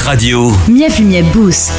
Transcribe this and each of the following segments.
إت راديو 100% بوست.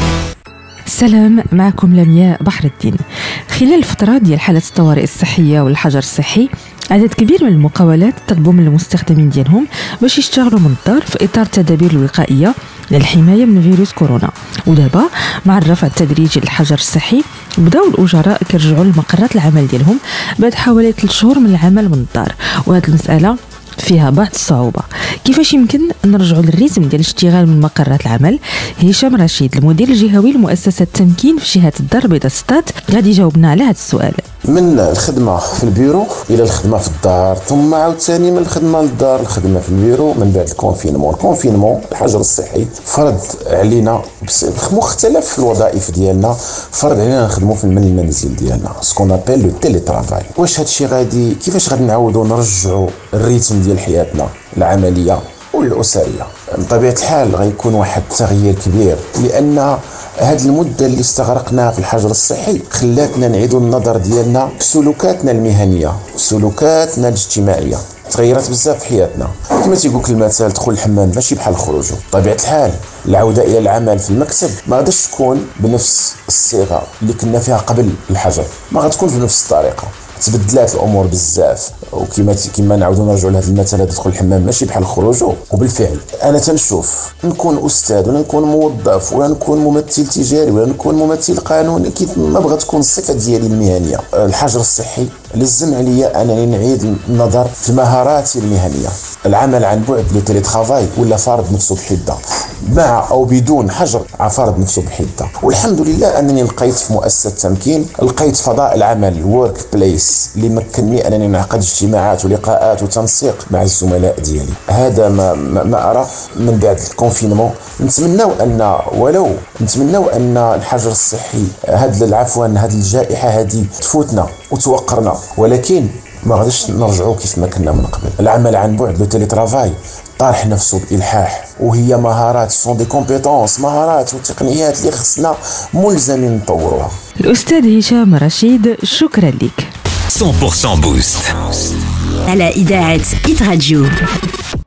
سلام، معكم لمياء بحر الدين. خلال الفترة ديال حالة الطوارئ الصحية والحجر الصحي، عدد كبير من المقاولات طلبوا من المستخدمين ديالهم باش يشتغلوا من الدار في إطار التدابير الوقائية للحماية من فيروس كورونا. ودابا مع الرفع التدريجي للحجر الصحي بداو الأجراء كيرجعوا لمقرات العمل ديالهم بعد حوالي 3 شهور من العمل من الدار، وهذه المسألة فيها بعض الصعوبة. كيفاش يمكن نرجعوا للريتم ديال الاشتغال من مقرات العمل؟ هشام رشيد، المدير الجهوي لمؤسسة تمكين في شهادة الدار البيضاء ستات، غادي يجاوبنا على هذا السؤال. من الخدمة في البيرو إلى الخدمة في الدار، ثم عاوتاني من الخدمة للدار الخدمة في البيرو من بعد الكونفينمون الحجر الصحي فرض علينا مختلف الوظائف ديالنا، فرض علينا نخدموا من المنزل ديالنا سكون ابل لو تيلي ترافاي. واش هادشي غادي كيفاش غادي نعاودوا نرجعوا الريتم ديال حياتنا العملية والأسرية؟ بطبيعة الحال غيكون واحد التغيير كبير، لأن هذه المدة اللي استغرقناها في الحجر الصحي خلاتنا نعيدوا النظر ديالنا في سلوكاتنا المهنية وسلوكاتنا الاجتماعية. تغيرت بزاف في حياتنا، كما تيقول المثل دخول الحمام ماشي بحال خروجه. بطبيعة الحال العودة إلى العمل في المكتب ما غاديش تكون بنفس الصيغة اللي كنا فيها قبل الحجر، ما غتكون بنفس الطريقة. تبدلات الامور بزاف، وكما نعاودوا نرجعوا لهذا المثل هذا دخول الحمام ماشي بحال خروجه. وبالفعل انا تنشوف نكون استاذ ولا نكون موظف ولا نكون ممثل تجاري ولا نكون ممثل قانوني، كيف ما بغات تكون الصفه ديالي المهنيه. الحجر الصحي لزم عليا انني نعيد النظر في مهاراتي المهنيه. العمل عن بعد لو تيلي ترافاي ولا فارض نفسه بحده، مع او بدون حجر فارض نفسه بحده. والحمد لله انني لقيت في مؤسسه تمكين لقيت فضاء العمل ورك بليس اللي مكنني انني نعقد اجتماعات ولقاءات وتنسيق مع الزملاء ديالي. هذا ما ارى. من بعد الكونفينمون نتمناو ان الحجر الصحي هذه الجائحه هذه تفوتنا وتوقرنا، ولكن ما غاديش نرجعوا كيف ما كنا من قبل. العمل عن بعد لو تيلي ترافاي طارح نفسه بإلحاح، وهي مهارات سون دي كومبيتونس، مهارات وتقنيات اللي خصنا ملزمين نطوروها. الأستاذ هشام رشيد، شكرا لك. 100% بوست على إذاعة إت راديو.